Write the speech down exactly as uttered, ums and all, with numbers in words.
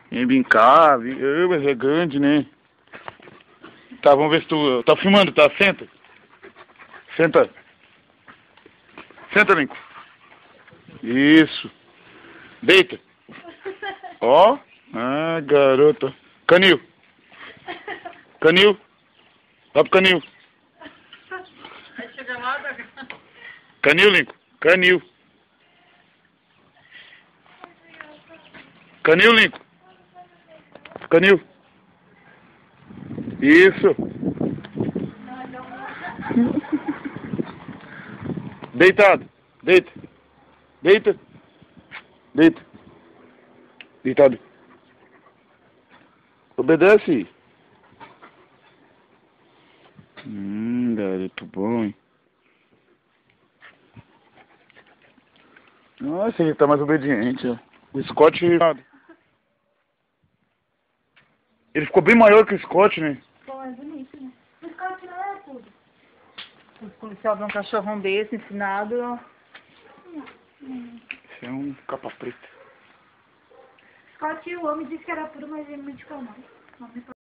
Vem brincar, vem... Ah, mas é grande, né? Tá, vamos ver se tu... Tá filmando, tá? Senta. Senta. Senta, Lincoln. Isso. Deita. Ó. Ah, garota. Canil. Canil. Vai pro canil. Aí chega lá, tá... Canil, Lincoln. Canil. Canil, Lincoln. Canil. Isso. Deitado. Deita. Deita. Deita. Deitado. Obedece. Hum, garoto bom, hein? Nossa, ele tá mais obediente, ó. O Scott... Ele ficou bem maior que o Scott, né? Pô, é bonito, né? O Scott não é tudo. Os policiais dão um cachorrão desse ensinado... Esse é um capa preta. Scott, o homem disse que era puro, mas ele me indicou não.